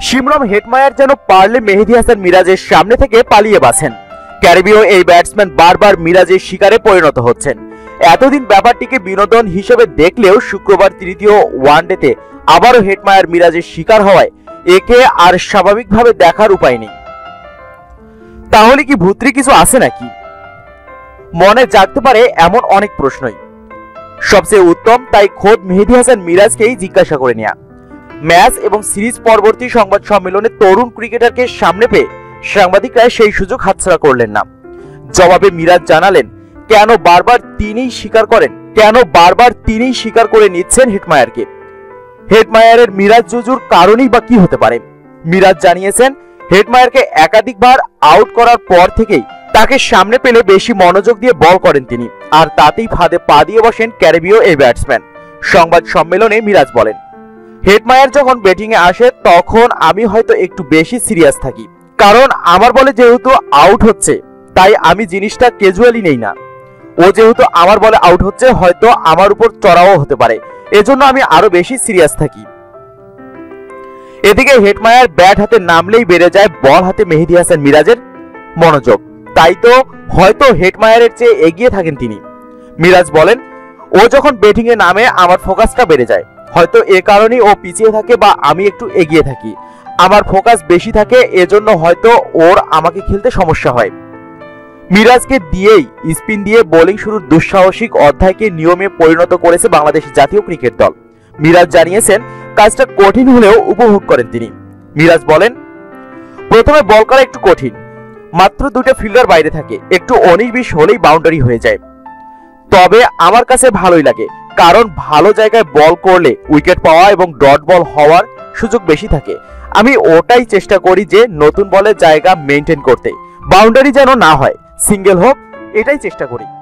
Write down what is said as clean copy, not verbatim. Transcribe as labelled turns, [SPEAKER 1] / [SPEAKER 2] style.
[SPEAKER 1] Shimron Hetmyer যেন পারলে মেহেদী হাসান মিরাজের সামনে থেকে পালিয়ে বাঁচেন। ক্যারিবীয় এই ব্যাটসম্যান বারবার মিরাজের শিকারে পরিণত হচ্ছেন। এতদিন ব্যাপারটিকে বিনোদন হিসেবে দেখলেও শুক্রবার তৃতীয় ওয়ানডেতে আবারও হেটমায়ার মিরাজের শিকার হওয়ায় একে আর স্বাভাবিকভাবে দেখার উপায় নেই। তাহলে কি ভূত্রি কিছু আছে নাকি? মনে জাগতে পারে এমন অনেক প্রশ্নই। সবচেয়ে উত্তম তাই খোদ মেহেদী হাসান মিরাজকেই জিজ্ঞাসা করে নেয়া। ম্যাচ এবং সিরিজ পরবর্তী সংবাদ সম্মেলনে তরুণ ক্রিকেটারকে সামনে পেয়ে সাংবাদিকরা সেই সুযোগ হাতছাড়া করলেন না। জবাবে মিরাজ জানালেন কেন বারবার তিনিই স্বীকার করে নিচ্ছেন হেটমায়ারকে। হেটমায়ারের মিরাজ জুজুর কারণই বা কি হতে পারে? মিরাজ জানিয়েছেন হেটমায়ারকে একাধিকবার আউট করার পর থেকেই তাকে সামনে পেলে বেশি মনোযোগ দিয়ে বল করেন তিনি, আর তাতেই ফাঁদে পা দিয়ে বসেন ক্যারিবীয় এই ব্যাটসম্যান। সংবাদ সম্মেলনে মিরাজ বলেন, হেটমায়ার যখন ব্যাটিংয়ে আসে তখন আমি হয়তো একটু বেশি সিরিয়াস থাকি, কারণ আমার বলে যেহেতু আউট হচ্ছে তাই আমি জিনিসটা ক্যাজুয়ালি নেই না। ও যেহেতু আমার বলে আউট হচ্ছে হয়তো আমার উপর চড়াও হতে পারে, এজন্য আমি আরো বেশি সিরিয়াস থাকি। এদিকে হেটমায়ার ব্যাট হাতে নামলেই বেড়ে যায় বল হাতে মেহেদী হাসান মিরাজের মনোযোগ, তাই তো হয়তো হেটমায়ারের চেয়ে এগিয়ে থাকেন তিনি। মিরাজ বলেন, ও যখন ব্যাটিং এ নামে আমার ফোকাসটা বেড়ে যায়, হয়তো এ কারণেই ও পিছিয়ে থাকে বা আমি একটু এগিয়ে থাকি, আমার ফোকাস বেশি থাকে, এজন্য হয়তো ওর আমাকে খেলতে সমস্যা হয়। মিরাজকে দিয়েই স্পিন দিয়ে বোলিং শুরুর দুঃসাহসিক অধ্যায়কে নিয়মে পরিণত করেছে বাংলাদেশ জাতীয় ক্রিকেট দল। মিরাজ জানিয়েছেন কাজটা কঠিন হলেও উপভোগ করেন তিনি। মিরাজ বলেন, প্রথমে বল করা একটু কঠিন, মাত্র দুটো ফিল্ডার বাইরে থাকে, একটু 19-20 হলেই বাউন্ডারি হয়ে যায়। তবে আমার কাছে ভালোই লাগে, কারণ ভালো জায়গায় বল করলে উইকেট পাওয়া এবং ডট বল হওয়ার সুযোগ বেশি থাকে। আমি ওটাই চেষ্টা করি যে নতুন বলের জায়গা মেনটেন করতে, বাউন্ডারি যেন না হয়, সিঙ্গেল হোক, এটাই চেষ্টা করি।